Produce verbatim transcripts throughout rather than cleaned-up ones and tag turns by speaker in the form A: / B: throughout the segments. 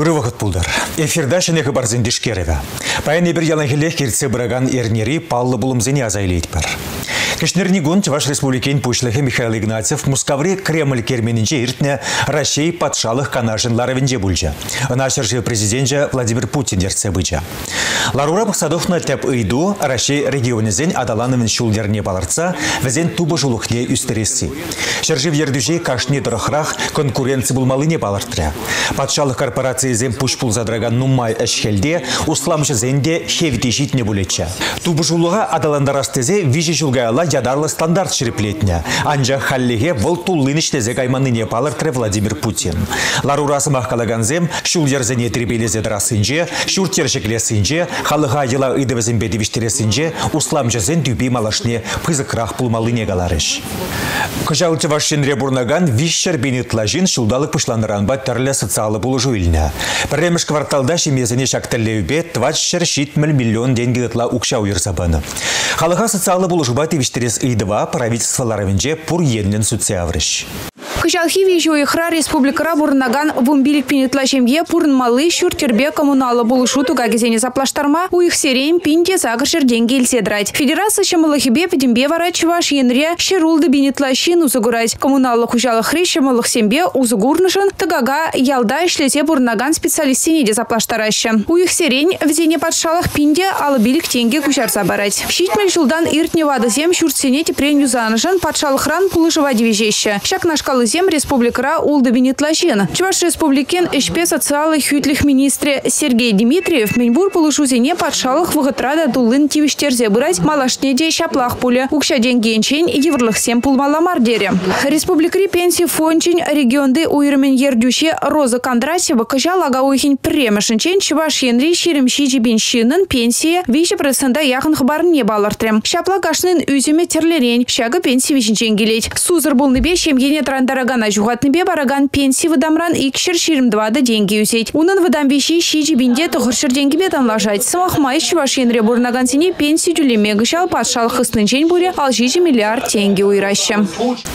A: Пырывақыт пулдар. Эфирда шынекі барзын дешкереве. Паяны бір яланхелек керце бұраган ернері паллы бұлымзыне азайлейд бар. Кешнерни гунт ваш республикен пушлығы Михаил Игнатьев Мускаври Кремль керменінше иртне Рашей патшалық канашын ларавенде бүлжа. Нашыржы президентжа Владимир Путин ерце быча. Ларура Бақсадовна тәп ұйду Рашей регионезен адаланывын шулдерне баларца візен тубы жулықне үстересі. Шыржы вердюжей кашне дұрықрақ конкуренция бұлмалыне балартыря. Патшалық корпорация зен пушпул задраган нумай әшхелде усламшы зенде хевді житне бүлетча. Тубы жулыға адаландарастезе вижі жылгайла ядарлы стандарт шереплетня. Анжа халлеге вол туллыныштезе гайманыне балартыры Владимир Путин. Ларурасы маққалаганзем шулдерзене требелезе драсынже, шуртершеклесынже, халыға ела ыдывызын бедевіштересінже усламжызын дүбей малашне пызықрақ пулмалыне галарыш. Кыжалты вашшенре бурнаган вишшер бенетлажин шулдалық пышландыран бат тәрлі социалы бұлыжу иліне. Пірреміш кварталда шемезіне шактілеубе твачшер шитміл миллион деньги ұтла ұқша уйырсабаны. Халыға социалы бұлыжу бат евіштерес ыдыва правительстволарывенже пұр енлен социаврыш.
B: Кыжалхи жойхра республикара бурнаган вумбилик пинетлашемге пурн малы шуртербе коммуналы булышу туга кезене заплаштарма у их серейм пинте загыршер деньги илседрать. Федерация шамалахибе педембе варачеваш енре шерулды бинетлашин узугурать. Коммуналы хужалахри шамалах сембе узугурнышын тагага ялда ишлете бурнаган специалистине де заплаштараща. У их серейн в зене подшалах пинте алыбилик тенге кушарса барать. Щитмель шулдан иртневада зем шуртсенете пренью занышын подшалахран пулышева движеща. Шак на шкалы зем республикара улды бенетлашин. Чуваш республикен эшпе социалы хютлих министре Сергей Дмитриев Меньбур полушузине подшалых вғытрада дулын тивиштерзе бырать малашнеде шаплах пуле. Укша денгенчен еврлых сем пулмаламар дере. Республикари пенсии фончин регионды уйрмен ердюще Роза Кондратьева кыжал агауихин премешенчен чуваш енри ширемши жибеншинын пенсии вище процента яхын хабарне балартрем. Шапла кашнын үземе терлерень шага пенсии вишенчен гелеть. Сузыр булныбе шемгене трандара Бараган ажугатныбе бараган пенсии выдамран икшер ширмдвада деньги усеть. Унын выдам вещи щичи бинде тухыршыр деньги бетан лажать. Самахмай швашенре бурнаган сине пенсии дюлеме гышал патшал хыстын чень буре алжичи миллиард тенге уйраща.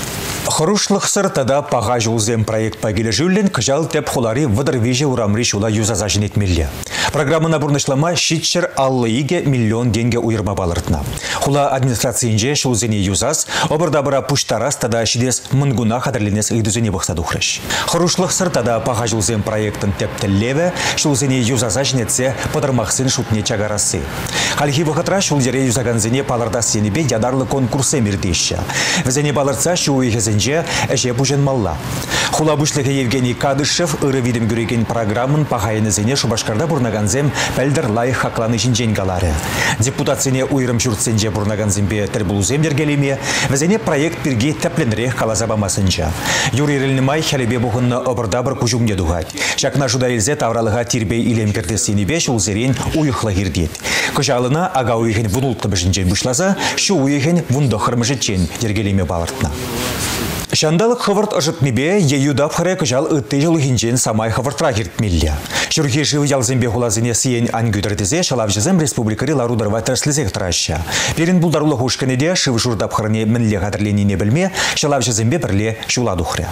A: Хорушлық сыртада паға жулзем проект пагиле жүллен кыжал теп хулари выдыр веже урамри шула юзаза жинетмелле. Программына бурнышлама щитчер аллы иге миллион деньги уйырма балыртна. Хула администрациинже шулзене юзаз, обырда-быра пуштарас тада шидес мынгуна хадырленес ыйдузене бұқсаду хрыш. Хорушлық сыртада паға жулзем проектын тептеллеве шулзене юзаза жинетсе подырмақсын шутне чагарасы. Халхи вахатра шулзере юзаганзене паларда сенебе ядарлы конкурсы мирдеща. Везене балырца шу уйхезенже әже бұжен малла. Хула бұшлығы Евгений Кадышев ыры видим көреген программын пағайынызене Шубашкарда бурнаганзем пәлдір лайық хақланы жинжен галары. Депутатсене уйрым жүртсенже бурнаганзембе тәрбулузем дергелеме, везене проект бірге тәпленірек қалазабамасынша. Юрирілні май хәлебе бұғынны обырда бір күжумне дуғад. Шакна жуда елзе тавралыға тирбей илем кіртесінебе шулзерен уйықла хирдет. Күжалына ага уйығын вұнултты бішінжен бұшлаза, шу уйығын вұндықырмыжетчен дергелеме балыртна. Шандалық хывырт ажытнебе еюдап хыры күжал үтті жылы хинжен самай хывыртра кертмелі. Шүрхе жывы ялзембе хулазыне сиен ангюдірдізе шалавжызым республикари ларудырва тәрслізек тұраща. Перін бұлдарлы хушканеде шывы журдап хырыне мінле қадырленіне білме шалавжызымбе бірле шуладу хыры.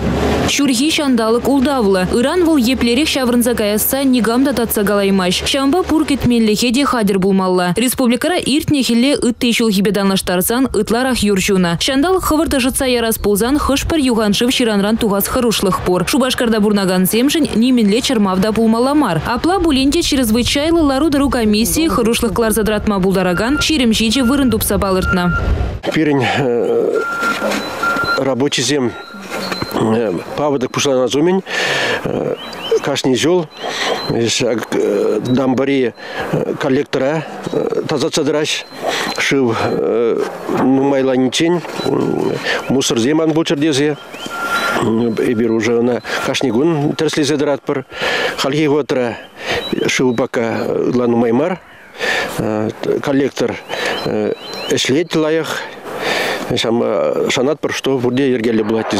C: Шурхи шандалық улдавлы. Иран вол еплерек шаврынза каясса нигам дататса галаймаш. Шамба пуркет менлехеде хадер булмалла. Республикара иртне хилле ытты шул хибеданлаштарсан ытларах юрчуна. Шандалық хывырта жытса ярас пулзан хышпар юганшыв ширанран тугас хырушлых пор. Шубашкарда бурнаган семшін неменле чермавда булмаламар. Апла буленде чрезвычайлы лару-дару комиссии хырушлых кларзадратма булдараган ширемшиче вырындупса балыртна.
D: Перень рабочий зем паводок пошла на зумень, кашни зел, дамбари коллектора, тазаца драж, шив нумайла ничень, мусор земан бучердезе, и беру уже на кашнигун терслизе дратпар, хальги готра, шив бака лану маймар, коллектор эшлет лаях, шанат пар что в урде ергеле была тезе.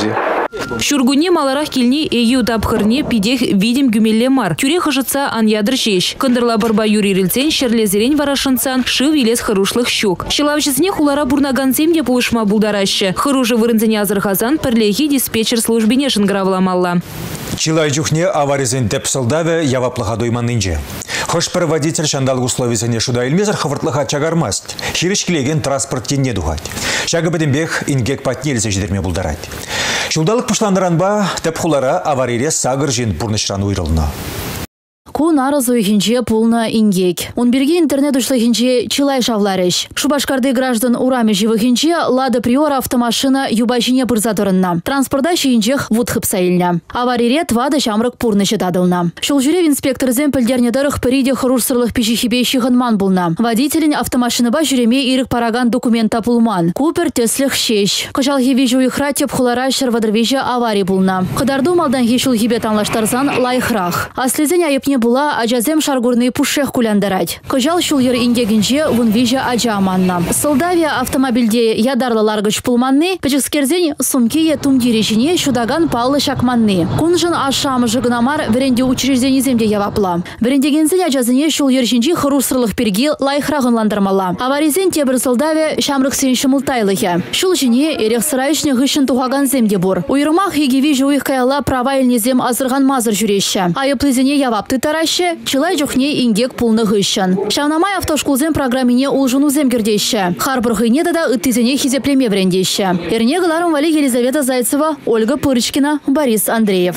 C: Шургуне маларах килни эйю тапхырне пидех видим гюмеллемар. Тюре хажыца ан ядр шеш. Кындырла барба юририлцен шерлезерень варашынцан шив илес харушлых щук. Шилавчызне хулара бурнаган земде пулышма булдараща. Хыружы вырынзене азырхазан перлехи диспетчер службине шынгравламалла.
A: Чилай жүхне аваризен тепсылдаве яваплыха дойманнынже. Хош проводитель шандал условизене шуда илмезер хавыртлыха чагармаст. Хиришкилеген транспорт не духать. Шагы бедембех ингек патнелізе жидерме булдарать. Шулдалық пұшландыранба тепхулара аварийре сагыр жин бурнышран уйрылна.
E: Ку наразу ихинче пулна ингек. Он берги интернет ушлыхинче чилай шавларыш. Шубашкарды граждан урами живыхинче Лада Приора автомашина юбачине пырзатырынна. Транспорта шиинчех вудхыпсаилня. Аварийре твада шамрык пурнышы тадылна. Шул жүрев инспектор земпельдернедырых периде хрурсырлых пищихибе шихынман булна. Водителин автомашиныба жүреме ирик параган документа пулман. Купер теслих шеш. Кожалхи вижу ихра теп хулара шервадрвиже аварий булна. Кадарду малдан хишул хибе танлаштарзан лайхрах. Аслизен айыпне була ажазем шаргурный пушех куляндарать. Кожал шулер индегинже вунвижа аджаманна. Солдавия автомобильде ядарлы ларгыч пулманны, печескерзень сумкие тумдирежине шудаган паллы шакманны. Кунжын ашам жыгнамар веренде учреждение земде явапла. Верендегензень ажазыне шулер жинжи хрусрлых перги лайхрагынландырмала. Аваризен тебір солдавия шамрык сен шымылтайлыхе. Шул жине эрех сырайшне гышын тухаган земде бур. Уйрымах егеви жуих каяла правайльне зем азырган мазыр жүреща. Айыплызене явапты тараще, чилай жухне ингек пулны гыщан. Шавнамай автошкулзем программине улжуну земгердеща. Харбыр хыйне да ыттызене хизеплеме брендеща. Эрне галарым вали Елизавета Зайцева, Ольга Пырочкина, Борис Андреев.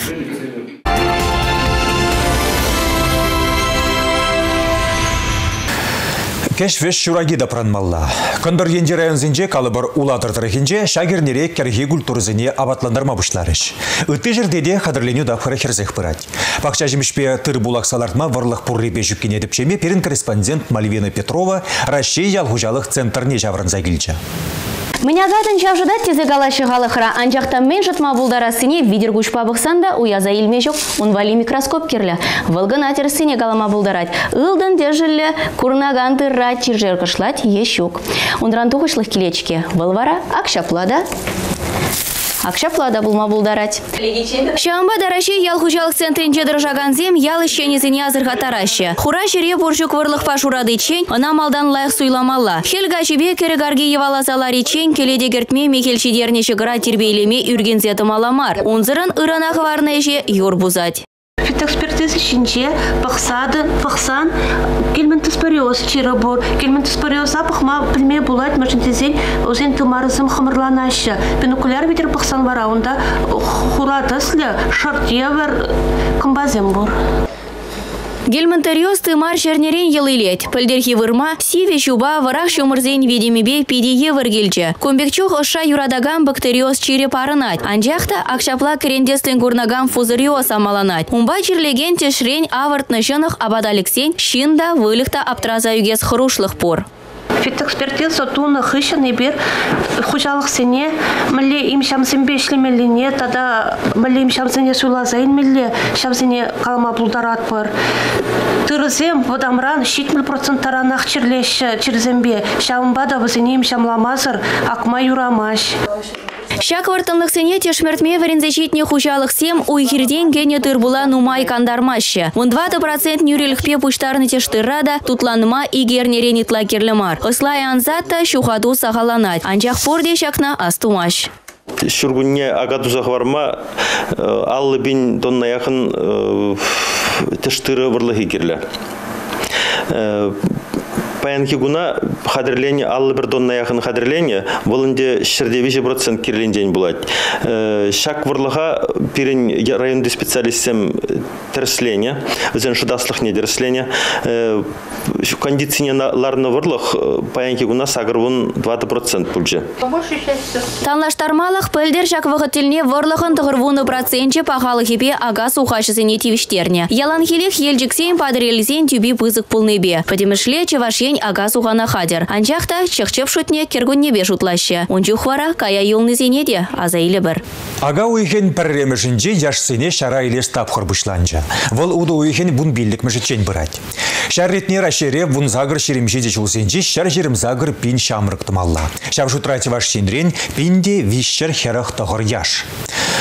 A: Кеш веш шураги да пранмалла. Кондор енде районзинже калыбыр улатыртырыхинже шагернере керхи культурызыне абатландырма бушларыш. Үтті жердеде қадырленю дапхыры херзех пырать. Пақча жемішпе тыр булак салартма варлық пуррипе жүккене депшеме перін корреспондент Мальвина Петрова Россия ялгужалық центрне жаврынза келчі.
F: Мынягатын чавжыдат тезе галашы ғалықыра анжақта мен жытма булдарасыне видер гушпа бұқсанда уяза илме жоқ, унвали микроскоп керлі. Вылгын атерсыне галама булдарать. Илдын дежілі курнаган тырра чиржер кышлать ешук. Ундран тухышлық келечке. Вылвара акшаплада. Акшаплада булма булдарать. Шамба дараши ялхужалық центринже дыржаганзем ял ищенезіне азырға тарашы. Хура жере буржук вырлық пашурады чен, ына малдан лайық суйламалла. Хелга жібе керегарге евалазалары чен, келеде гертме мекелшидерне шығыра тербейлеме үргензеті маламар. Унзырын ыранағы варны же юр бузать.
G: Фитоэкспертиза шинче, пахсады, пахсан, кельментоспориоз чирабор, кельментоспориоза пахма пильме булать, машинтезель, узен тылмарызым хымырланашы. Бинокуляр ветер пахсан вараунда, хуратаслы, шартевер, комбазембур.
F: Гельмонтариоз тымар жернерен елилет. Пылдерхи вырма, сиве шуба варах шумырзен видимебе пидие выргелче. Комбекчух оша юрадаган бактериоз чире парынать. Анжахта акшапла керендестен гурнаган фузариоз амаланать. Умба чирлеген тешрень авартны жынық абадалексен шинда вылыхта аптраза югес хрушлых пор.
G: Фитоэкспертиза туны хыщан ибер хужалық сене міле им шамзенбе шлемеліне, тада міле им шамзене суйлазайын міле шамзене қалма бұлдарат пыр. Тырызем водамран шитміл проценттаран ақ чирлеші чирзембе шамба да візіне им шамламазыр акма юрамаш.
F: Шак вартынлық сене тешмертме варензачетне хужалық сем уйхирден гене тырбула нумай кандармашы. Он двадцать процентов нюрелікпе пуштарны тештыррада тутланма и гернеренитла керлемар. Ыслай анзатта шухаду сағаланать. Анжақ порде шакна астумаш.
H: Шургунне агатузах варма аллы бин тонна яқын тештыры варлығы керлі. Паянки гуна хадырлене аллы бір тонна яқын хадырлене волынде шердевиже процент кирленден булат. Шак варлыға пирен районды специалистем терслене, зен шудаслых не терслене. Кондиционерларны варлых паянки гуна сагырвун двадцать процентов пульже.
F: Танлаштармалых пөлдер шак вағытылне варлығын тұғырвуны процентче пағалы хепе агас ухашысыне тивиштерне. Яланхилек елжіксен падырелізен тюби пызық пулнебе. Падемішле чевашен агас ухана хадер. Анчақта чықчып шутне кергуннебе шутлашы. Ончухвара кая юлнызене де азайлы бір.
A: Ага уйхен пірремешінже яшсыне шара илес тапқыр бұшланжа. Вол уды уйхен бун билік мүшітчен бұрад. Шарретне рашере бун загыр шеремжеде чулсенже шар жерім загыр пин шамрықтымалла. Шавшутрати ваш сенрен пинде вишшер херах тағыр яш.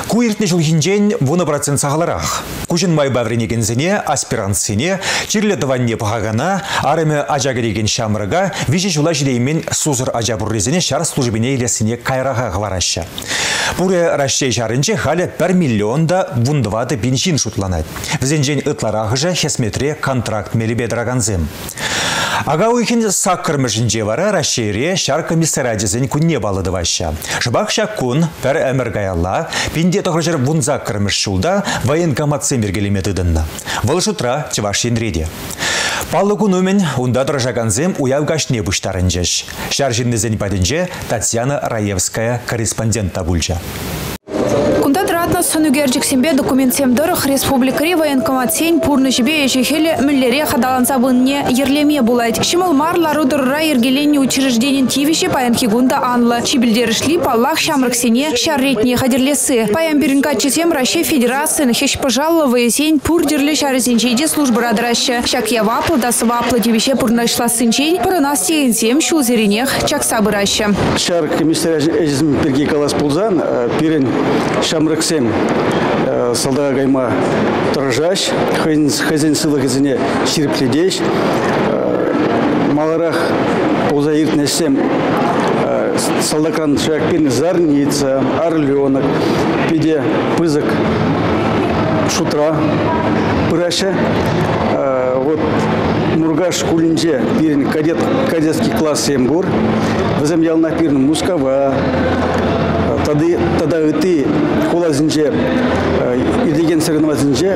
A: Куиртне жулхинжен вуны процент сағаларақ. Кужин май бавренегензіне, аспирантсыне, чирлі дыванне пағағана, арымы ажагыреген шамырға, вижі жула жидеймен сузыр ажабуррезіне шар службене елесіне кайраға ғварашы. Бұре расшей жарынче халі бір миллионда вундывады бенжин шутланады. Візенжен ытларағыжа хесметре контракт мелебе драганзым. Ага уйхин саккырмы жинже вара расшейре шар комиссарадезін күнне балыды ваща. Жыбақша күн пәр әмір гаялла, пенде тоғыржыр вунза кырмыш шулда военкоматсен бергелеметі дынна. Выл шутра чывашин реде. Палы күн өмен унда дражаганзем уявгашне бұштарын жеш. Шар жиннезен падынже Татьяна Раевская корреспондент табульча.
B: Сөнүгерджиксембе документсемдырых республикари военкоматсен пурны жібе ежехелі мүллере қадаланса бұнне ерлеме булайд. Шимылмар ларудырра ергеленне учрежденин тивище паянхигунда анлы. Чибілдерішли паллах шамрыксене шарретне қадерлесі. Паян бірінка чесем Россия Федерацияны хеш пожаловые сень пурдерлі шарызенчейде службы радыраща. Шак я ваплы да сваплы тивище пурнашла сынчень пырынас тегенсем шулзеренех чак сабыраща.
I: Шар комиссаря эжізм перге калас пулзан, пирен шамрыксен салдага гайма тұржаш, хазин сылы хазине ширпледеш, маларах ползаирт несем салдакан шакпин зарница, орленок, пиде пызык шутра пыраща. Вот Мургаш кулинже пирен кадет кадетский класс семгур, воземьял на пирн Мускава. Тады тада ыты холазинже идеген сырнамазинже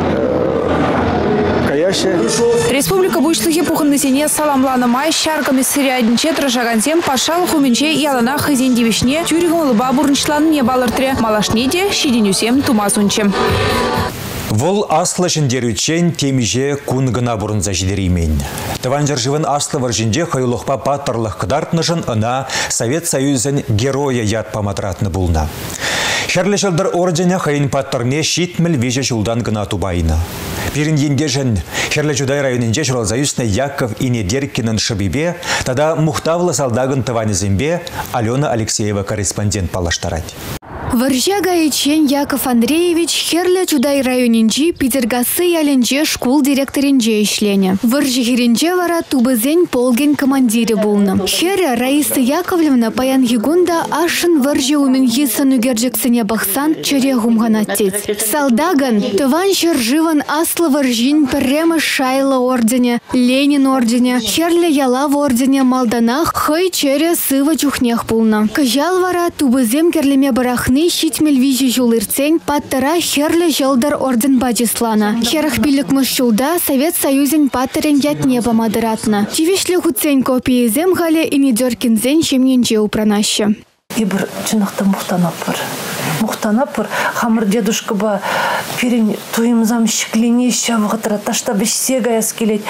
I: каяще.
B: Республика буйшлыхи пухыннысене саламланы май шар комиссариадинче тражагансем пашал хуменче ялана хызен дивишне тюригын лыба бурнышланы балыртре малашнеде шиденюсем тумасунче.
A: Вол аслы жіндерючен темеже күн гына бұрынза жидеримен. Тыванжыр живын аслы варжинде хайлықпа паттырлық кыдартнышын ына Совет Союзын героя яд паматратны булна. Шарлы жылдар ордене хайын паттырне шитміл веже жылдан гына тубайны. Пирин ендежін Шарлы Жудай районынже Журалзаюсны Яков Инедеркинын шыбибе, тада мұхтавлы салдагын тыванезімбе Алена Алексеева корреспондент палаштарать.
J: Варжа гаечен Яков Андреевич Херле Чудай районинчи Питергасы яленче школ директоринче ишлене. Варжа херенче вара тубызен полген командире булны. Херя Раиса Яковлевна паян гигунда ашын варжа умен хисан угерджексене бахсан чере гумганатец. Салдаган тыван шерживан аслы варжин према Шайла ордене, Ленин ордене, Херле Ялав ордене Малданах хай чере сыва чухнех булны. Кажал вара тубызем керлеме барахны щитмел вижи жулырцень, паттара херле жолдар орден баджислана. Херах билік мышчулда Совет Союзен паттарен ятне помадыратна. Тивишле хуцень копиезем гале и недеркинзен шемненче упранаще.
K: Ибр чынақта мұқтанапыр. Мұқтанапыр. Хамыр дедушка ба перен туйымзам шиклене шавғытыра ташта бішсе гаяс келет.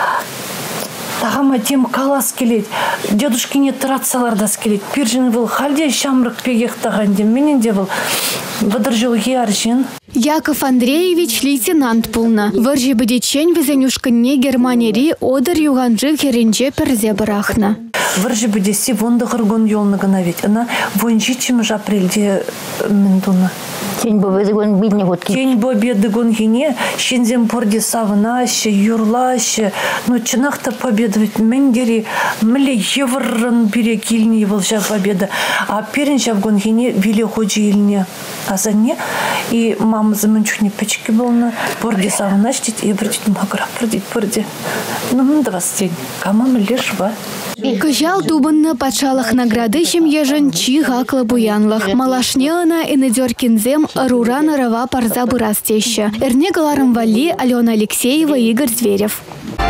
K: Тағама тем калас келет. Дедушкине тратсаларда скелет. Пиржин был халде шамрык пегехтаған дем. Менен де был выдержал яржин.
J: Яков Андреевич лейтенант пулна. Варжи бедечень везенюшканне Германери одер юганжи херенче перзе барахна.
K: Варжи бедеси вонда гыргон ёлныгына ведь. Она вонжичим жапрельде мендуна.
L: Тень бобедыгон бидне годки.
K: Тень бобедыгон гине, щензем порде савынаще, юрлаще. Но чынақта победовать менгери, мле еврын бире кильни волжа победа. А перен жавгон гине виле ходжи ильне. А за не и мама заманчухне печки болна, порде савынаще, и бродить магра, пордить порде. Ну, мы два стень, камам лишь ва.
J: Кажал дубынны патшалық награды жемежін чи ғақлы буянлық. Малашнеына инедеркинзем руран рава парза бұрастеща. Эрне галарым вали Алена Алексеева, Игорь Зверев.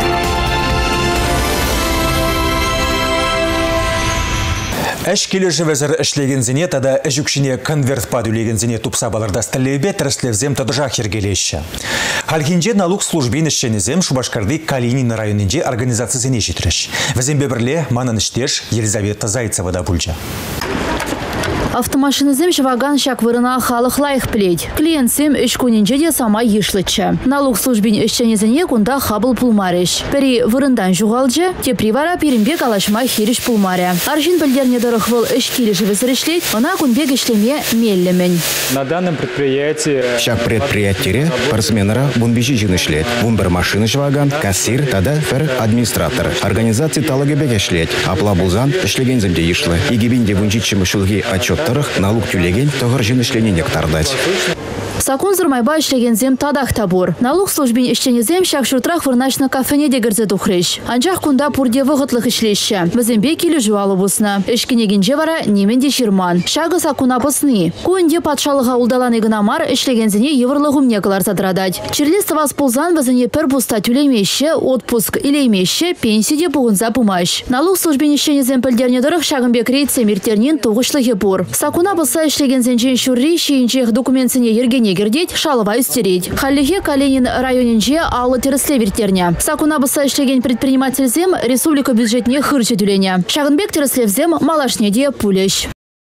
A: Әш келеші вәзір ішлегензіне, тада әжікшіне конверт падулегензіне тупсабаларда стәлебе тіріслевзем тадыжақ ергелеші. Халгинже налуг службен ішченезем Шубашкарды Калинин районынже организациясыне жетіріш. Вәзембе бірле манын іштеш Елизавета Зайцева да бұлжа.
E: Автомашинызем шваган шак вырына халық лайық плеть. Клиентсем үш күнінже де сама ешлычы. Налог службин үшченезіне кунда хабыл пулмарыш. Пері вырындан жуғалжы, те привара перембек алашма хириш пулмаря. Аршин білдерне дұрықвыл үш келіші высырышлет, она кунбек ішлеме меллемен.
M: На данном предприятии...
N: Шак предприятире парсменера бунбиши жынышлет. Бунбер машины шваган, кассир, тада фер администратор. Организации талогебек ішлет. Апла булзан ішлеген земде ешлы. Егебенде вунчитчим шылги отчеттарых налог тюлеген тоғыр жынышлене нектардать.
E: Сакун зырмайба ішлегензем тадах табур. Налог службин ішченезем шак шуртрах вырнашны кафене дегірзе тухрыш. Анчах кунда пурде вғытлық ішлеші. Бізембе келі жуалы бұсына. Ішкенегенже вара неменде ширман. Шағы сакуна бұсны. Куынде патшалыға улдаланы гынамар ішлегензіне еврлығымне кылар задрадать. Чирлесті вас пулзан бізіне пір бұста тюлемеші, отпуск илеймеші, пенсиде бұғынза пумаш. Налог службин ішченезем пілдерне дұрық шағынбек рейтсе миртернен туғышлығы бұр. Сакуна бұса ішлегензенжен шурри шейінчех документсіне ергене гердеть, шалова истереть. Халлихе Калинин районинже аллы тереслевертерня. Сакуна быса ишлеген предпринимательзем республика бюджетне хырчы тюленя. Шагынбек тереслевзем малашнеде пулеш.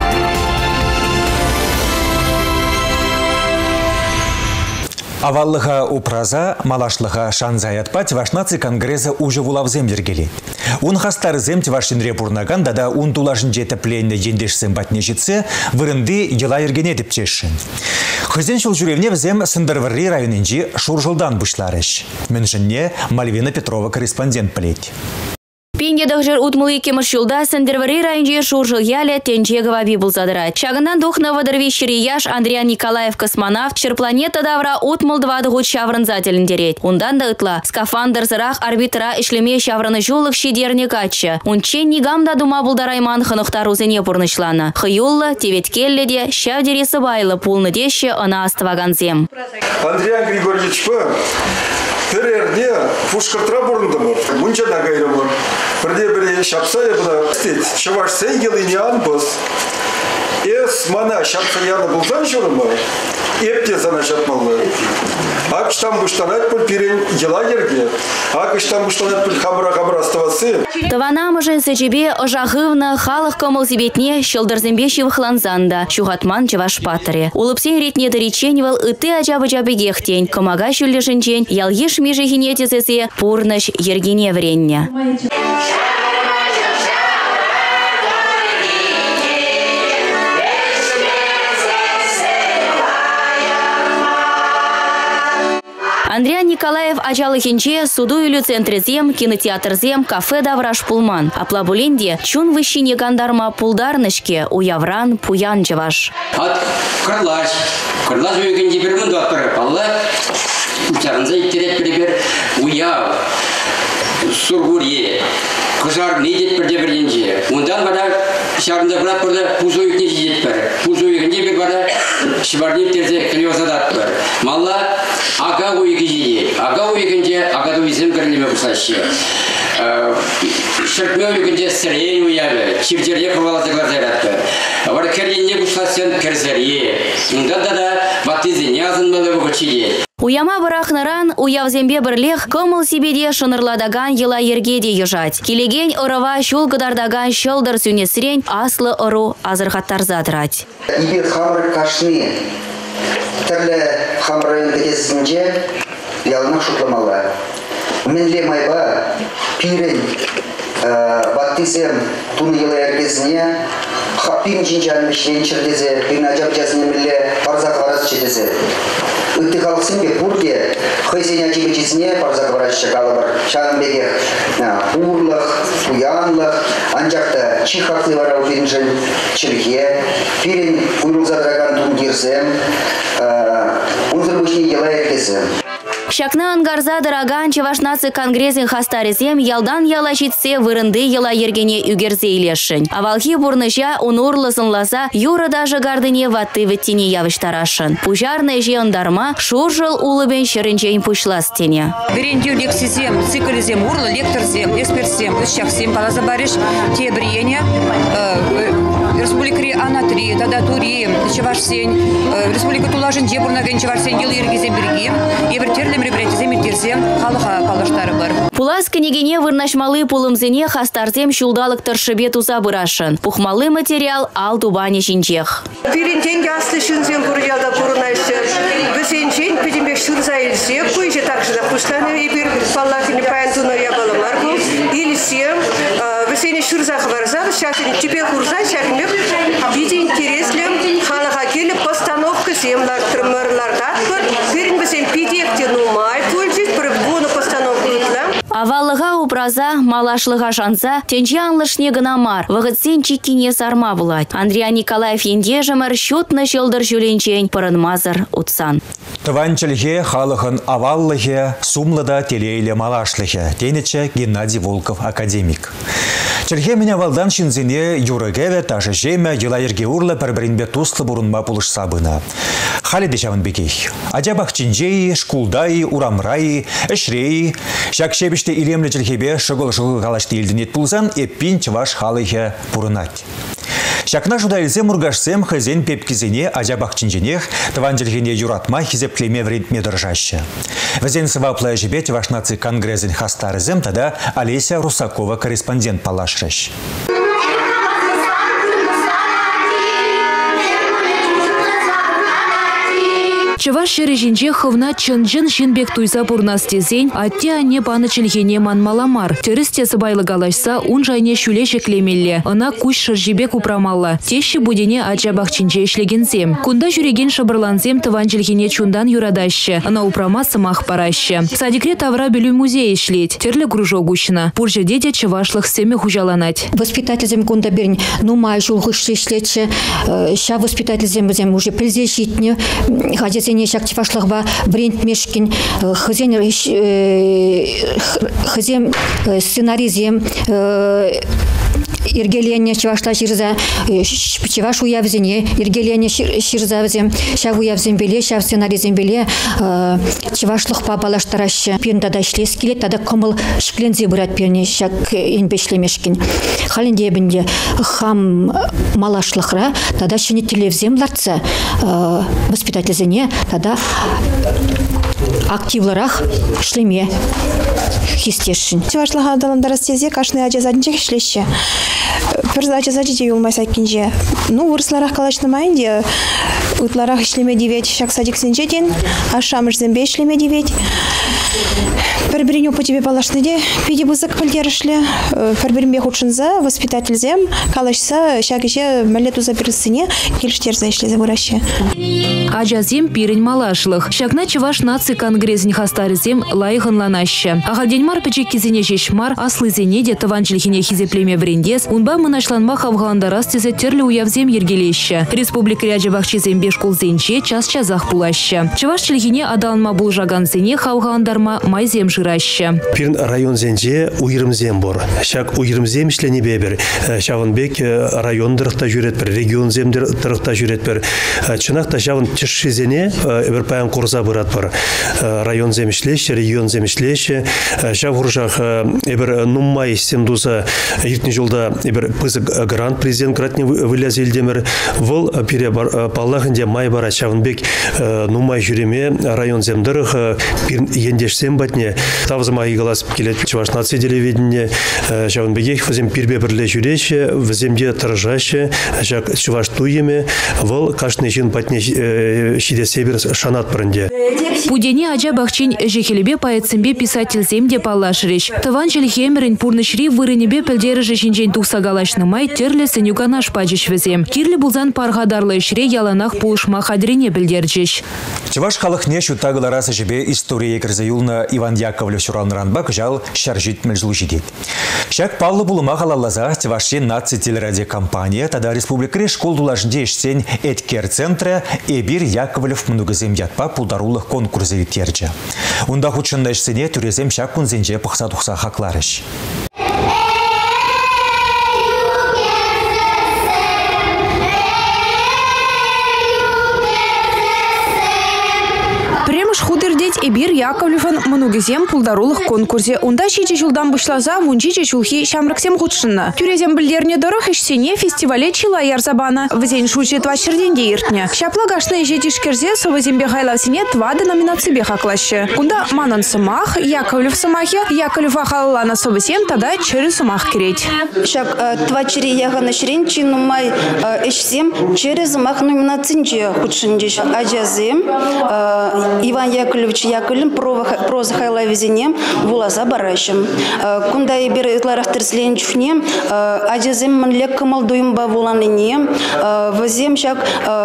A: Аваллыға упраза, малашлыға шанзаятпать вашнацы конгресса уже вулавзем дергели. Он хастар земть вашин репурнаган, дада он тулашын жеті пленне ендешсен батнежитсе, вырынды ела ергене дептешін. Хызен шул жүревне взем Сындырвырри районинжи шуржылдан бұшларыш. Меншінне Мальвина Петрова корреспондент плеть.
F: Пенде дăхжыр утмылы кемыш юлда Сындырвырри районже шуржыл яле тенчегова бибул задырать. Шагынан духна вадырвищери яш Андриан Николаев космонавт черпланета давра утмыл двадыгут шаврынзателін дерет. Ундан да ытла скафандр зырах арбитра ишлеме шаврыны жулық шидерне качы. Унчен нигамда дума булдарайман хынықтар узене пурнышлана. Хыюллы теветкелле де шавдересі байлы пулны деші ына астываганзем.
O: Андриан Григорьевич па Терерне пушкартра бурнда бар. Мунча да гайра бар. Бірде бірде шапса ебіна стет. Шаваш сен еліне анбыз. Эс мана шапса яны бұлзан жүрімі. Эпте зана шапмалы. Акыштан бұштанат пүл пирен ела ерге. Акыштан бұштанат пүл қабыра-қабыра аставасы.
F: Таванамы жын сәчебе ожағывны халық көмыл зебетне шылдырзембе шивықланзанда. Шуғатман чываш патыре. Улыпсен ретне дыреченевал ыты ажабы-жабы гехтен. Комага шүллешінчен ял еш межі хинетезесе пурныш ергене вренне. Андриан Николаев ажалы хинче суду үлі центрезем, кинотеатрзем, кафе давраш пулман. Аплабуленде чун вышине гандарма пулдарнышке уявран пуян жываш.
P: От кырлаш, кырлаш өйгенде бір мұнды атпыры палла, учарынза иттерет бірібір уяв, сургурье, кызар не дет бірде бірденже. Ондан бада шарында бірат бірді пуз ойыкне жет бір. Пуз ойығынде бір бада шыбарнеп терзе кілеозадат бір. Малла ага ойығы жет. Ага ойығынде ага дуизем кірлеме бұсашы. Шыртме ойығынде сірейін уявы. Чивдерде құрвалазыглар зайратты. Бар кәрленне бұшласын кірзірие. Ондан да баттезіне азынмалы бұғычиде.
F: Уяма барахнаран уявзембе бірлех көмыл себеде шынырладаган ела ергеде ежать. Келеген ұрыва шулгыдардаган шылдыр сүнесірен аслы ұру азырғаттар задырать.
Q: Ибір хамыр кашны түрлі хамырын бітесінде ялына шутламалы. Менле майба пирен баттизем туны ела ергезіне хапин жинжан бішінен чірдезе, пирін ажап жазыне біле барзақ бараз жетезе. Үтті қалықсын бе бұрде қойсен әжегі жезіне барзақ бараз шағалы бар. Шағын беге ұрлық, ұянлық, анжақты чихақлы бара өтетін жын чілге, пирен ұйрылзадыраған тұн керсем, ұнзыр бөшіне ела еркесі.
F: Шакна ангарза дыраган чевашнацы конгрессин хастарезем ялдан яла житсе вырынды ела ергене үгерзе илешшін. Авалхи бурныша уnuрлысын ласа юра даже гардыне ватты веттине явыштарашын. Пужарный же ондарма шуржыл улыбен шырынчейн пушластене.
R: Верендюрлик сезем, циклизем, урла, лекторзем, экспертсем, ущаксем, палазабариш, тебриене, республикри анатри, тадатури, чевашсень, республика тулажын жебурнаген чевашсень ел ергезем берги, евертерлі Шундай мероприятие миртерзем халыха палаштары бар.
F: Пулас кенегене вырнашмалы пулымзене хастарзем шулдалык тыршыбет уза бырашын. Пухмалы материал ал тубане шинчех.
S: Пиринтен яслы шинзен курьялда курунайсы. Высенчен пидимбек шурза илсе, куйже также на пуштаны и бир паллахини паянтуна ябала марку. Илсе, высене шурза хварза, шатин тебе курза, шатинбек виде интереслем халаха келе постановка землар трмырларда. Пирин высен пидекте нумай пульчит, прыгуна постановку итла.
F: Аваллыға упраза, малашлыға жанса, тенче анлышне гына мар, вағытсен чеккине сарма булать. Андрей Николаев ендежімір шутны жылдыр жүленчен пырынмазыр утсан.
A: Тыванчылге халыхын аваллыге, сумлыда телейле малашлыге, тенече Геннадий Волков академик. Чельге меня валдан шинзине юрыгеве тажы жеме елайырге урлы пәрбірінбе туслы бұрынма пулыш сабына. Халі дешавын бекей. Адябақ чинжейі, шкулдайы, урамрайы, әшрейі, шакшебіште илемлі чельгебе шығыл-шығыл қалашты елдінет пулзан эппин чываш халыхе бұрынат. Шакна жудайлзе мургашсем хызен пепкизене адябақ чинженех тыван чельгене юратма хизеплеме вредме дыржаще. Вазен сываплая жебе чывашнацы конгрезен хастарызем тада Олеся Русакова корреспондент палашрыш.
C: Чываш шережинче хывна чынжын шинбек туйса пурнастезен, атте анне паны чельгене манмаламар. Терісте сыбайлы галашса, ун жайне шулеше клемелле. Она куш шыржибек упрамалла. Тещи будене ачабах чинче ишлегенсем. Кунда жүреген шабырлансем тыван чельгене чундан юрадаще. Она упрама сымах параще. Садикре тавра белю музей ишлеть. Терле кружок гущина. Пурже деде чывашлых семе хужаланать.
L: Воспитательзем кунда берн, ну май жулгышты ишлетче. Ща воспитательзем бізем уже пілзе житне. Хадезен не шак чывашлыгба бренд мешкин хызен хызем сценаризем Иргелене чывашта ширза, чываш уявзене, иргелене ширза взем, шав уявзем беле, шав сценаризем беле, чывашлых папалаштараще. Пен тада шлес келет, тада кымыл шклензе бұрат перне, шак инбешлемешкин. Халинде бінде хам малашлықра, тада шыне телевзем ларца, воспитательзене, тада активларах шлеме. Хистешин.
T: Чывашлыға адалымдар стезе кашны ажазадынчек шлеше. Пір ажазаджи де юлмайса кинже. Ну, урысларах калашнымайынде, утларах ишлеме девет шак садиксенже ден, ашамыш зембе ишлеме девет. Пір-біріне по тебе палашныде, пиде бузык пілдерішлі, пір-бірінбе худшынза, воспитательзем, калашса, шагыше мәлету забірісіне, келіштерза ишлезе бұраще.
C: Ажазем пирень малашлых. Шакна чываш наци конгрезін хастарызем лайығынланаще. Ағаденмар печек кезене жешмар, аслызене де тыванчылхине хизеплеме брендес, унба мынашланма хавғаландарас тезе терлі уявзем ергелеще. Республика ряджабақ чезем бешкулзенче час чазах пулаще. Чываш чылхине адаланма бұл жаганзене хавғаландарма майзем жыраще.
D: Пирн район зенже уйрымзем бор. Шак уйрымзем ішлене бебер. Шавынбек район дырықта жүрет бір, регион зем дырықта жүрет бір. Чынақта шавын тішшезене бір паян құрза бұрат бар. Район зем ішлеші, регион зем ішлеші. Шав ұржақ бір нуммай семдуза ертіне жолда бір пызык грант президент кратне вылез елдемір. Выл пире паллағынде май бара шавынбек нуммай жүреме район зем дырық пирн ендешсем батне. Тавзыма игаласып келет чываш нация телевидение. Шавынбеге візем пирбе бірле жүреші, віземде тұржашы, жак чываш туеме. Выл кашны жин батне шиде себір шанат бірінде.
C: Пудене ажа бақчин жекелебе паэтсембе писатель земде палашырыш. Тыван желхемерін пурнышри вырынебе пілдері жешінжен тұқсагалашны май терлі сенюганаш пачыш візем. Кирлі бұлзан парғадарлы ішре яланақ пулышма қадірене білдерчіш.
A: Чываш халық не шутағыларасы жебе история кірзі юлна Иван Яковлев Шуранранбак жал шаржит мүлзілу жидет. Шак паллы бұлыма қалалаза Тивашен наци телерадио компания тада республикаре школ дулашынде ішсен эткер центра Эбир Яковлев многозем ятпа пулдарулық конкурсы витерчі. Унда худшында ішсене түрезем шак күнзенже пықса-тұқса хақларыш.
B: Эбир Яковлевын многизем пулдарулых конкурсе. Унда чече жылдан бышлаза вунчи чечулхи шамрыксем худшынна. Тюрезем білдерне дорох ишсене фестивале чила ярзабана. Візен шуче твачерденде иртне. Шапла гашны жетишкерзе совазембе хайлавсене твады номинации хаклаще. Кунда манан сымах, Яковлев сымахе, Яковлев ахаллана совазем тада чыры сымах кереть.
U: Шак твачери ягана шрин чинумай ишсем через сымах номинацинче худшындеш. Аджазем Иван Яковлевич Яковлев проза хайлавизенем вулаза барашым. Кунда ебер итларах терслен чухне аджазем манлек камалдуем ба вуланыне. Вазем шак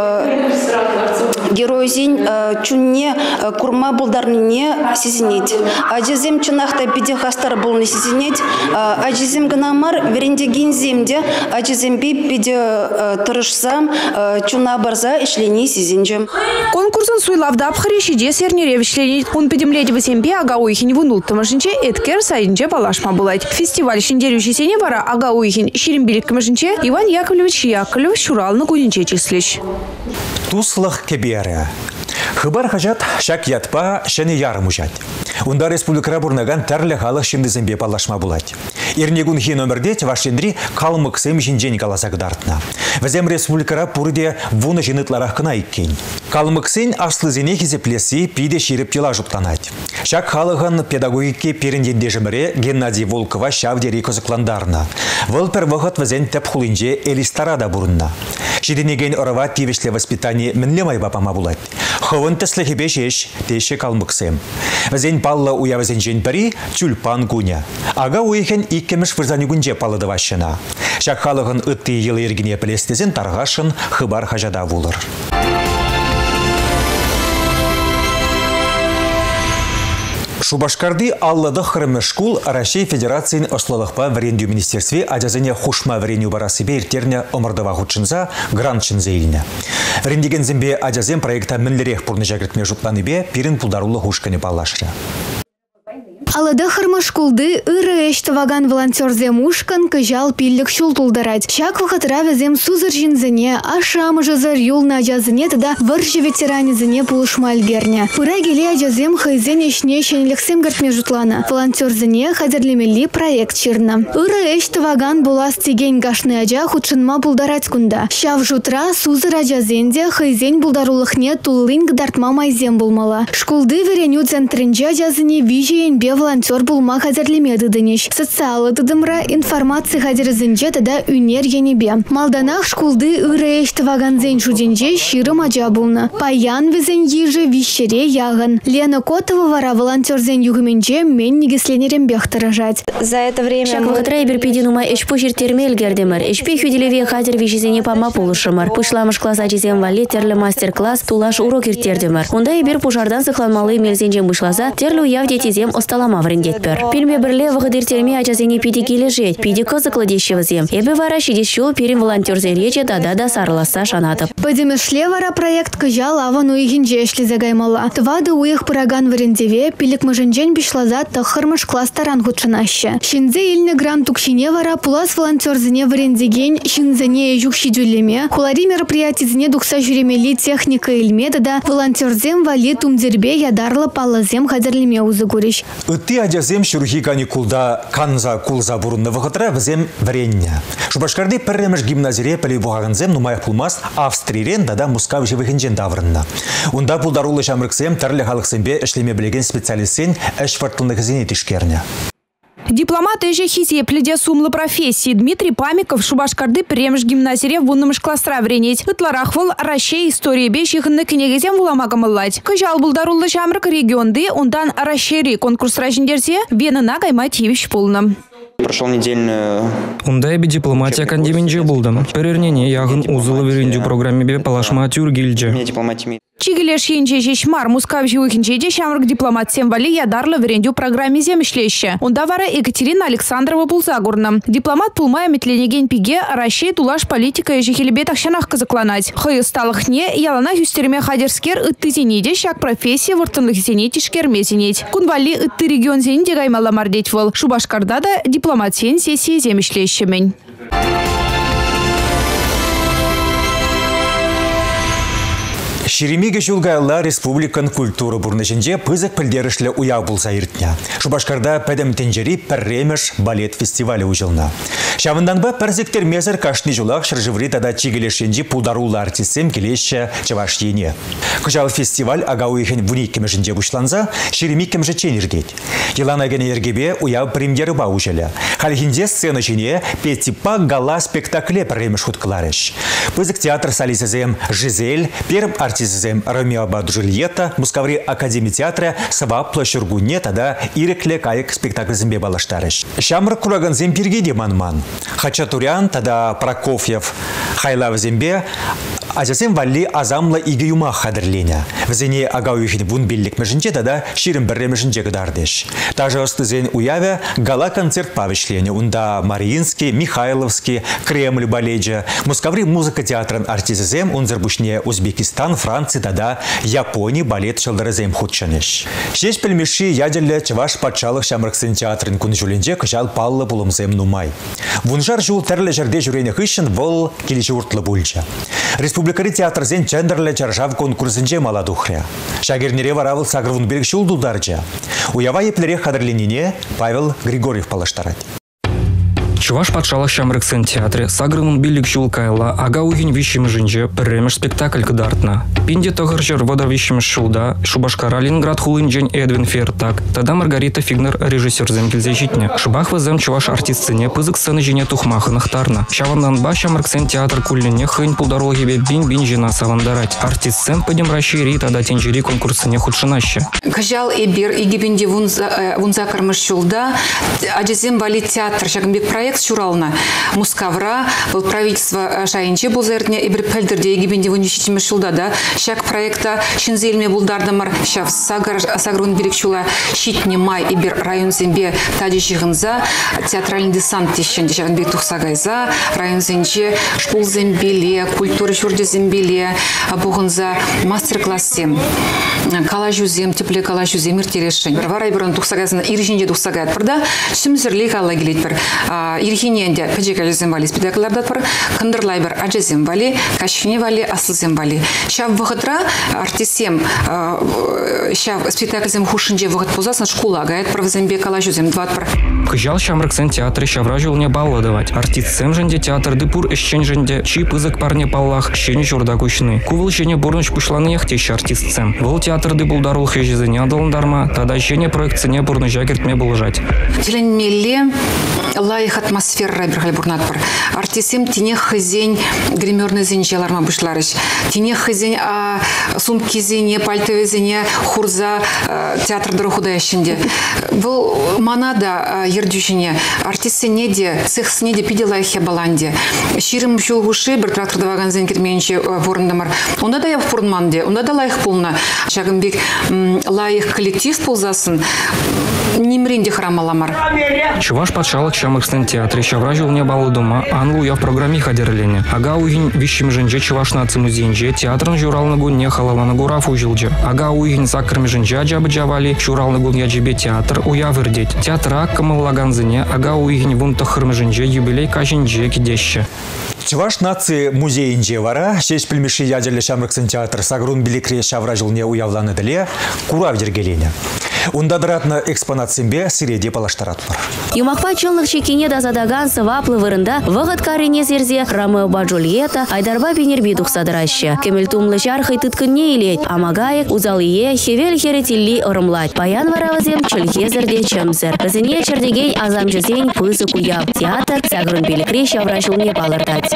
U: геройзин чунне курма булдарныне сизинет. Аджазем чунахта биде хастар булны сизинет. Аджазем гнамар верендеген земде аджазем би биде тырышсам чуна барза ишлени сизинжем.
B: Конкурсын суйлавда абхарешиде сернеревишленет. Он педемледи васембе ага уйхин вунул тамашинче эткер сайынче палашма булайт. Фестиваль шиндерющий сене вара ага уйхин ширимбелик камашинче Иван Яковлевич Яковлев шуралны кунинче числиш.
A: Туслых кебере. Хыбар хажат шак ятпа шәне ярым ужат. Унда республикара бурнаган тәрлі халық шимдізімбе палашма булать. Ирнегун хи номерде вашендри калмык сем жинжен каласагдартна. Вазем республикара пурде вуны жынытларах кына иккен. Калмык сен аслызене хизеплеси пиде ширип тела жұптанать. Шак халығын педагогике перінденде жымыре Геннадий Волкова шавдери козыкландарна. Выл пер вғыт вазен тәп хулинже элистарада бурынна. Шиденеген орава тивешле воспитание мінлемай бапама булать. Ховын тәсліхебе жеш теші калмык сем. Вазен палла уя вазен жен пари тюльпан гуня. Ага уйхен иккемеш вырзаны гунже палыды вашына. Шак халығын ытты елы ергене пілестезен тарғашын хыбар хажада вулыр. Шубашкарды аллады хырымы шкул Россия Федерациян ослалықпа варенду министерстве адязыне хушма варенду барасы бейіртеріне омырдыва худшынза грант чынзейліне. Варендеген зімбе адязен проекта мінлерек пұрны жагретме жұтланы бе пирин пулдарулы хушканы палашыры.
J: Алада хырма шкулды ыры эштаваган волонтерзем ушкан кыжал пиллік шул тулдарать. Шак вахатыра везем сузыр жинзіне, ашамы жазыр юл на ажазыне тада варжы ветеранезіне пулышма альгерне. Пыра келе ажазем хайзен ешне шенелексем гартме жутлана. Волонтерзіне хадерлемели проект чирна. Ыры эштаваган булас теген гашны ажа худшынма пулдарать кунда. Шав жутра сузыр ажазенде хайзен булдарулықне туллин гдартма майзем булмала. Шкулды вереню центринже ажазыне вижиен бе волонтер булма хазерлемеді дынеш. Социалы тыдымра информация хазерзінже тада үнер енебе. Малданах шкулды ыры эштаваган зен шуденже ширым ажа булны. Паян візен ежі вишере яғын. Лена Котова вара волонтерзен югыменже мен негесленерем бехтаражать.
F: За это время...
V: Шак вахытра иберпединума эшпу жиртермел гердемір. Эшпе хюделеве хазер вишезене пама пулышымыр. Пышламыш класс ажизем вале терлі мастер-класс тулаш урок иртердемір. Онда ибер пужардан сықланмалы мелзенжен бұшлаза терлі уяв детизем осталама врендетпер. Пильме бірле вғыдыртерме ажазене пиде кележет, пиде кызықлы дешевізем. Эбі вара шидешу перем волонтерзен рече дада-да сарласа шанатып.
J: Падемешле вара проект кыжал аван уйгенже эшлі загаймала. Твады уйық пыраган варендеве пилік мыжынжен бишлаза тахырмыш класстаран худшынашы. Шинзе илні грант тукшине вара пулас волонтерзене варендеген шинзене жүкшидюлеме, хулари мероприятизіне дукса жүремели техника илме дада волонтерзем вали тумдербе ядарлы паллазем хадерлеме узы көреш.
A: Ты адязем шурхи каникулда канза кулза бурунны вғытыра візем вренне. Шубашкарды пірремеш гимназире пілі бұғағынзем нумайық пулмас Австрирен дада мускав живыхінжен даврынна. Унда пулдарулы шамрыксем тәрлі халықсембе ішлеме білеген специалистсен әш фартылны кізіне тишкерне.
B: Дипломат эже хизепледе сумлы профессии Дмитрий Памиков Шубашкарды премж гимназире вуннымыш классра вренеть. Ытларах вол Россия история бешихынны кенегезем вуламагамыллать. Кыжал булдарулы шамрык регионды ондан расшири конкурс рajindерсе венына каймать евищ полным.
W: Прошел недельную...
M: Унда эбі дипломатия кандеминже булдым. Перернене яғын узылы веренду программе бе палашма тюргилже.
B: Чигелеш енче жешмар мускав живыхинчеде шамрык дипломат сем вали ядарлы веренду программе земишлеще. Унда вара Екатерина Александрова пулзагурна. Дипломат пулмая метленеген пиге Россия тулаш политика и жихелебе тахшанах казакланать. Хай сталыхне ялана юстерме хадерскер ытты зенеде шак профессия выртынлых зенетишкер мезенеть. Кунвали ытты регион зенеде гаймала мардеть вол. Шубашкарда да дипломат сен сессии земишлещемень.
A: Шеремеге жылгайла республикан культура бурнышынже пызык пілдерішлі уя булса иртня. Шубашкарда пәдім тенжери пәрремеш балет фестивалі ұжылна. Шавындан ба пәрзіктер мезір кашны жылақ шыржыври тада чигелешенжі пулдарулы артисем келеші чаваш ене. Күжал фестиваль ага уйхен вуниккемешінже бұшланза, шеремеккемші ченергет. Елана гене ергебе уя премьері ба ұжылы. Халхинде сцена жіне петипа гала спектакле пәрремеш хуткаларыш. Пызык театр салисізем Жизель, перм артизем Ромео Баджульетта, Мускаври Академии театра Сава Плащургуне тада ирекле кайык спектакль зембе балаштарыш. Шамр кураган земпирге деманман. Хачатурян тада Прокофьев Хайлав зембе Азасем валли азамла иге юма хадырленя. Взене агауихин вун биллик межинче тада ширим бірре межинче гдардеш. Тажа остызен уяве гала концерт павишлене. Унда Мариинский, Михайловский, Кремль баледжа. Мускаври музыка театран артизезем унзербушне Узбекистан, Франция тада Япония балет шалдарезем худчанеш. Шеш пельмеши ядерле чаваш патшалық шамрыксын театрын күнжуленже кыжал паллы булымзем нумай. Вунжар жул терле жерде жүрені хышын вол келеші уртлы бульча. Республикари театрзен чендерле чаржав конкурсынже маладухря. Шагернере варавыл сагрвун берг шулдулдарча. Уява еплере хадырленине Павел Григорьев палаштарать.
M: Чуваш патшалық шамрыксын театре сагрымын билік жулкайла ага уйгин вишім жинже пірремеш спектакль кыдартна. Пинде тоғыр жер вода вишім шулда Шубашкара Ленинград хулын жен Эдвин Фертак, тада Маргарита Фигнер режиссерзем келзе житне. Шубах вазем чуваш артистсыне пызык сцены жіне тухмахынық тарна. Шавандан ба шамрыксын театр куллене хын пулдарол гебе бин-бин жена савандарать. Артистсен падем расшири тада тенжери конкурсыне худшынаще.
G: Кажал эбир игибинде вунзакармыш шулда аджезем бали театр шагымбек проект Шурална Мускавра, был правительство Шайнче Бузердне и Брипельдерде и Гибенде Вуничичиме Шулдада, шаг проекта Шинзельме Булдардамар, шав Сагрун Берекчула, Щитне Май и Бер район Зембе, Тади Жиганза, театральный десант Тищен, Шагнбек Тухсагайза, район Земче, Шпул Зембеле, культура Шурде Зембеле, Буганза, мастер-классе, Калажузем, тепле Калажузем, Иртерешень, Варай Берон Тухсагайза, Иржинде Тухсагайт, правда, Сюмзерли Калагилит, Ирхиненде педжекали земвали спектакльларда пар, кандырлайбер аджа земвали, кашфине вали, асыл земвали. Шав вахытра артисем, шав спектакль зем хушинже вахыт позасын школа гает пар зембе калажу зем дват пар.
M: Кыжал шамрыксын театры шавражыл не балладывать. Артист сем женде театр дыпур эшчен женде, чип пызык парне паллах, щене журда кучны. Кувыл щене бурныч пушланы яхтещ артист сем. Вол театр дыбулдарул хежизыне адалындарма, тада щене проектсыне бурны жакертме булыжать.
G: Телен мелле лайх атмосфера бирхалбурнатпар. Артисем тине хызень гримерный зенчеларма бышларыш. Тине хызень а сумки зене, пальтове зене, хурза театр дорохуда ященде. Был манада ердюшине. Артисте неде, цех снеде пидела их баланде. Ширим шулгуши бір трактор даваган зен кирменче ворындамар. Онда да я в фурнманде, онда да лайх полна. Шагымбек лайх коллектив ползасын. Нимринде храмаламар.
M: Чуваш патшалық шамрыксын театре шавражыл не балы дома, анлу я в программе хадерлене. Ага уйгин вишим женже чувашна цимузинже, театрын журалны гун не халаваны гураф ужилже. Ага уйгин закрми женже аджабы джавали, журалны гун яджибе театр уя вырдеть. Театра камыллаганзыне, ага уйгин вун тахырмы женже юбилей кажинже кидеще.
A: Чуваш нации музейинже вара, шеш пілмеші ядерлі шамрыксын театр сагрун биликре шавражыл не уявланы діле, курав дергелене. Ундадыратны экспонат симбе сиреде палаштарат бар.
V: Юмақпа чылнық чекене да задаган сываплы вырында вғыт карине зерзе Ромео Баджульетта айдарба бенерби тухсадырашы. Кемел тумлы жархай тыткынне илет, амагайық узалые хевел херетилли ырымлать. Паян варавызем чылхезерде чымзыр. Кызыне чердеген азам жүзен пызы куяв. Театр сагрын белікре шаврашылне балырдать.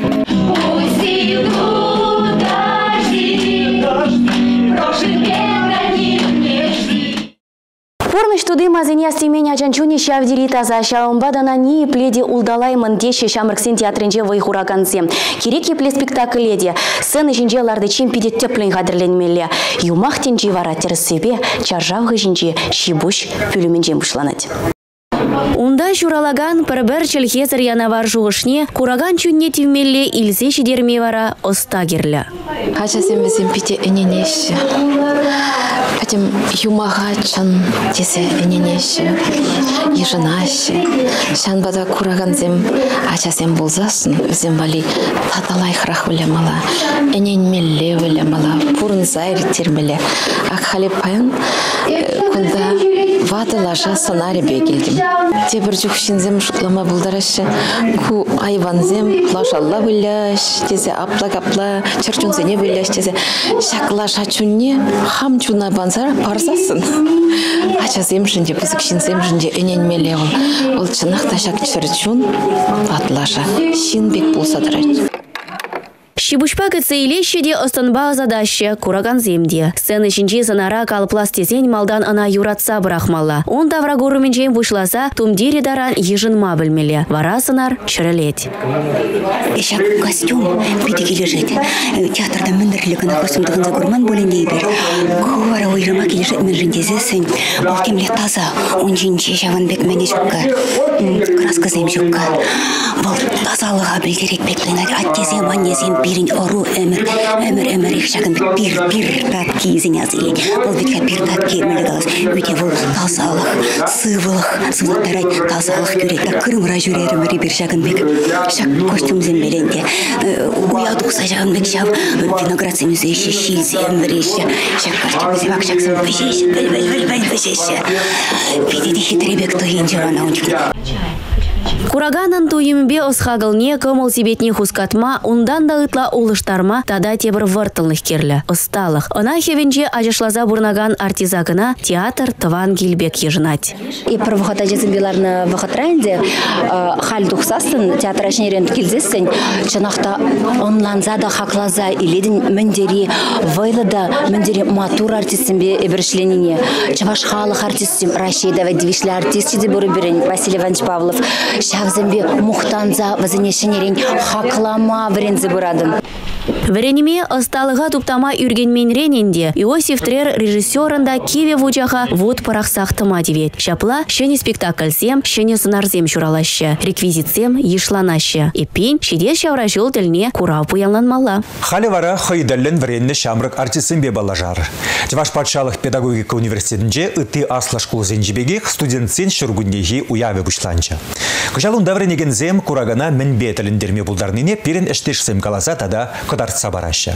V: Порныш туды мазыне стеменя жанчуни шавдири таза шаумбадана ни пледи улдалай мандеши шамрыксен театринже вайхураганзе. Кереки пле спектакледе сцены жинже ларды чемпиде теплен хадырленмеле. Юмах тенжи вара терсебе чаржавгы жинже шибуш пүліменжен бушланать. Унда шуралаган пірбір чілхезір янавар жуғышне кураган чүнне тивмелле илзе шидерме вара остагерлі.
U: Хачасем візем пите эненеші.
H: Хотим юмагачан десе эненеше, еженаше. Шан бада кураганзем ачасем болзасын, өзем бали таталай храх вылямала, энен мелле вылямала, пурын зайр термеле. Ак халипаян кунда ватылаша санаребе келдим. Тебір жүкшінзем шутлама бұлдарашы, ку айванзем плашалла выляш, тезе апла-капла, чырчунзене выляш, тезе шаклаша чунне, хам чуна банзар парзасын. Ачасем жінде, пызыкшінзем жінде энен меле ол. Ол чынақта шак чырчун, атлаша, шинбек болса дырайд.
V: Шибушпа кыцейлеші де останба задаща кураган земде. Сцены шинче санара калплас тезень малдан ана юратса брахмалла. Он тавра горуменчен бушласа тумдире даран ежынма білмеле. Вара сынар шырылет.
I: Эшак костюм битеге лежит. Театрда міндірлігіна костюмдығын загурман бөлінде бер. Куара ойрыма кележет мен жіндезесін. Бұл кемле таза. Он жинче жаванбек мәне жүкка. Краска зем жүкка. Бұл тазалыға білдерек беклінат. Аттезем, аннезем, бирин ору эмер эмер эмер их шагын бир бир татки зенязили. Бұл битке бир татки мелегалас. Үте бұл тазалық, сывылық, сывылықтарай тазалық көрек. Та кырымыра жүрерім бир шагын бек. Шак костюм зембеленде. Уядуқса шагын бек шав. Виноградцеміз еші шилзем вереші. Шак костюм земак шаксын бешеші. Бәл-бәл-бәл бешеші. Бидеде хитребек тойын жавана ончук.
V: Кураганын туйымбе осхагылне көмыл себетне хускатма, ундан да ытла улыштарма тада тебір выртылных керлі. Осталық. Она хевенже ажышлаза бурнаган артизагына театр тыван келбек ежынать.
U: И бір вақыта жезімбеларны вақытрайынде хал дұқсасын, театр ашнерен келзесін, чынақта онланза да хаклаза иледін міндері, вайлыда міндері матур артистімбе ebirшленіне. Чаваш халық артистім Рашидова девишлі артисті де бұры бірін Василий Иванович Павлов. Шавзембе мухтанза вазынешенерен хаклама врензе бурадын.
V: Вренеме осталыға туптама үргенмен рененде Иосиф Трер режиссерында киве вучаха вот парақсақтыма девет. Шапла шене спектакльсем, шене сынарзем шуралашы, реквизитсем ешланашы. Эпин шеде шаврашыл тіліне курау пуянланмала.
A: Халі вара хайдалын вренне шамрық артисымбе балажар. Чуваш патшалық педагогика университетінде ыты асла школ зенжібегек студентсен шыргүндегі уяве бұшланчы. Кыжалында вренегензем курагана мінбе тіліндерме бұлдарныне перен іштешсем каласа тада кыдартса барашы.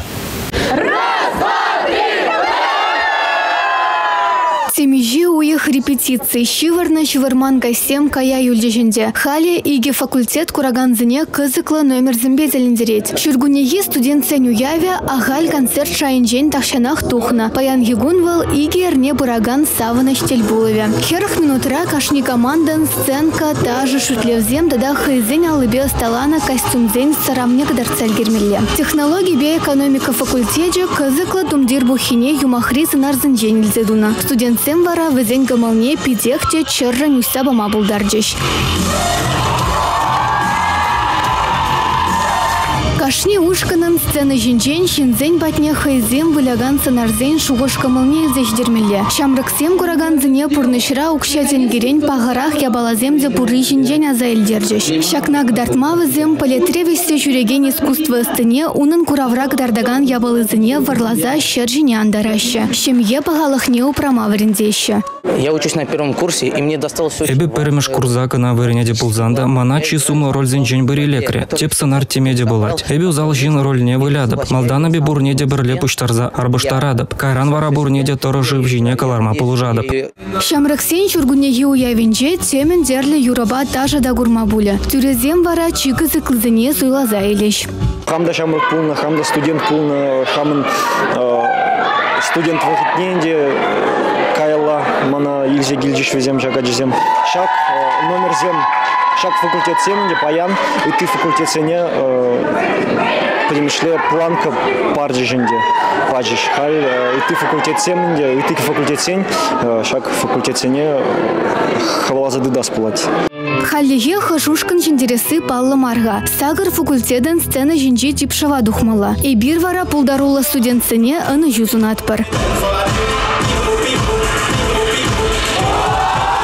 J: Семежи уех репетиции шиварна шиварман гостем кая юльдеженде. Хали иге факультет кураганзыне кызыклы номер зімбезеліндерет. Шүргунеге студент сен уяве агаль концерт шайынжен тахшанах тухна. Паян егунвал иге эрне бураган савына штельбулове. Херах минутра кашни командан сценка тажы шутлевзем дада хайзен алыбе сталана костюмзен сарамне кадарцаль гермелле. Технологии бе экономика факультете кызыклы думдир бухине юмахри сынарзынжен илзедуна. Студент сен вара везен гамалне пидехте чырра нюса бама булдарджеш. Кашни ушканын сцены жинжен шинзен батне хайзем выляган сынарзен шугошкамылне илзештермелле. Шамрыксем кураганзыне пурнышра укшатен герен пағарах ябалаземзе пурри жинжен аза илдерджеш. Шакна гдартмавызем полетревесте жүреген искусство ыстыне унын куравра гдардаган ябалызыне варлаза щержине андарашы. Шемье пағалықне упрамавыріндеші.
K: Я учусь на первом курсе, и мне досталось все...
M: Эбе перемеш курзака на вареняде пулзанда, мана чисумла роль зенжен бери лекре. Теп сценар темеде булать. Эбе узал жин роль не вылядып. Малдана бе бурнеде бірле пуштарза арбыштарадып. Кайран вара бурнеде торожи в жине каларма полужадып.
J: Шамрыксен шургунеги уявинже темен дерлі юраба тажа да гурмабуля. Тюрезем вара чикызы кылзыне суйлаза елеш.
W: Хамда шамрык пулна, хамда студент пулна, хамын студент вахытненде кайла мана илзе гилджиш везем жага жезем. Шак номер зем, шак факультет семенде паян, и ты факультет сене примешле планка парджи женде. Паджиш халь, и ты факультет семенде, и ты факультет сень, шак факультет сене хавалаза дыдас пулать.
J: Халлиге хашушкан жіндересі паллы марга. Сагыр факультетен сцена жінжи типшава духмала. И бир вара пулдарула студентсене аны юзун атпар.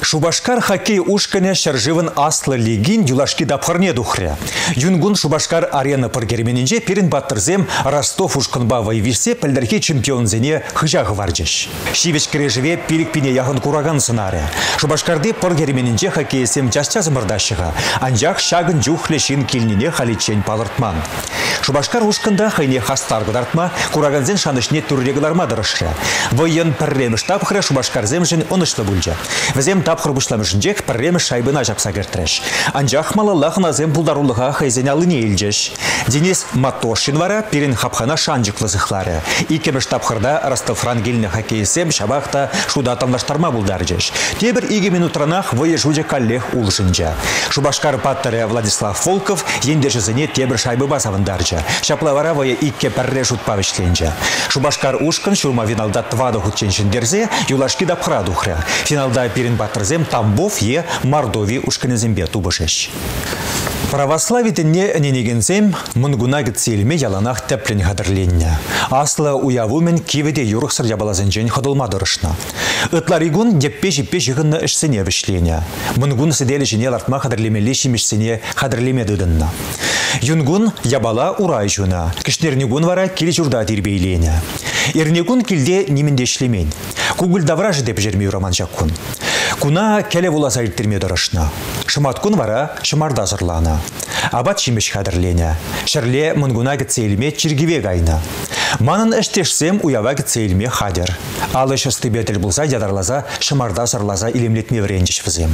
A: Шубашкар хоккей ушкане шаржывын аслы лигин юлашки дапхарне духря. Юнгун Шубашкар арена пыргерменинже перен баттырзем Ростов ушканба вайвишсе пальдархи чемпионзене хыжағы варжеш. Шивеш кережеве пирикпине яғын кураган сынаре. Шубашкарды пыргерменинже хоккейсем чашчазы мырдашыға. Анжақ шагын жухлешин килнине халичен палыртман. Шубашкар ушканда хайне хастарғы дартма кураганзен шанышне түррегіларма дырышы. Войын пірреміш тапхыры Шубашкарзем жын онышлы бүлже. Візем тапхыр бұшламышынжек пірреміш шайбына жапса кертреш. Анжақ малаллахын азем бұлдарулыға хайзен алыне елжеш. Денис Матошин вара перен хапхана шанжықлы зықлары. Икеміш тапхырда Ростов-Ран келіні хоккейсем шабақта шуда тамлаштарма бұлдаржеш. Тебір иге минутранах войы жуде коллег улышынжа. Шубашкар паттары Владислав Волков ендешізіне тебір шайбы басавындаржа. Шаплавара войы икке пірре жутпавышленжа. Шубашкар ушкан шурма виналда твады хутченшіндерзе юлашки дапхыра духря. Финалда перен баттырзем Тамбов е Мордовии ушканезембе тубышеш. Православитіне ненегензем мұнгуна гіцелме яланақ тәплен қадырленне. Аслы уявумен киведе юрықсыр ябалазынжен қадылмадырышна. Ытларигун деппе-жеппе жығынны ішсіне вішлене. Мұнгун сіделі жене лартма қадырлемелі шимішсіне қадырленедідінна. Юнгун ябала урай жуна. Кішнернегун вара келі жұрда дербейлене. Ернегун келде немінде ішлемен. Кугылдавра жедеп жермей роман жақкун. Куна келе вуласа илттерме дырышна. Шыматкун вара шымарда зырлана. Абат шимеш қадырлене. Шырле мұнгуна гіцейлме чиргиве гайна. Манын іштешсем уява гіцейлме хадер. Алы шысты бетіл бұлса ядарлаза шымарда зырлаза илемлетме вренжіш візем.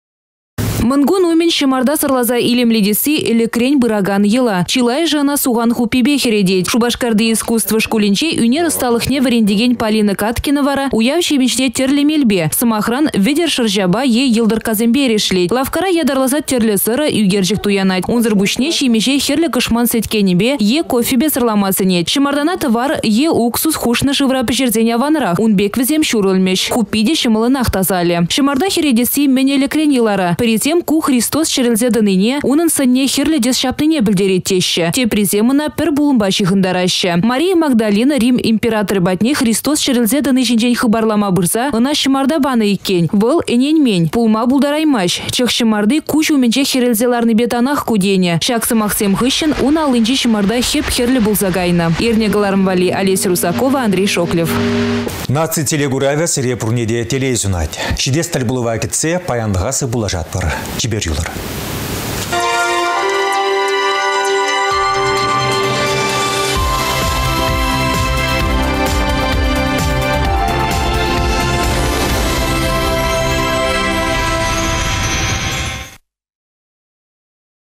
C: Мангун умен шымарда сырлаза илемледесі элекрень быраган ела. Чилай жана суған хупибе хередет. Шубашкарды искусство шкулинче үнер ысталықне варендеген Полина Каткина вара уяв шебешне терлемелбе. Самахран ведер шыржаба е елдыр казембе решлет. Лавкара ядарлаза терлі сыры үгержік туянать. Унзыр бушне шемеше херлі кышман сеткенебе е кофебе сырламасынет. Шымардана товар е уксус хушны шывра пешерзене аванрах. Унбек візем шурылмеш. Купиде шымылынақ тазале. Шымарда хередесі мен элекрень елара. Тем ку Христос шерілзе дыныне, унын сынне херледес шаптыне білдереттеші. Те приземына пір булымбаши хындарашы. Мария Магдалина Рим императоры батне Христос шерілзе дыны жинжен хыбарлама бұрса, ына шымарда баны иккен. Бұл энен мен, пулма булдараймаш. Чық шымарды куш уменче херілзеларны бетанах кудене. Шаксы мақсем хыщын, уна алынче шымарда хеп херлі булзагайна. Ернегаларым вали Олеся Русакова, Андрей Шоклев.
A: Наци телегуравя сыре пурнеде телезунать. Шидес тальбулыва кетсе паяндғасы булажат бар. Кибер юлар.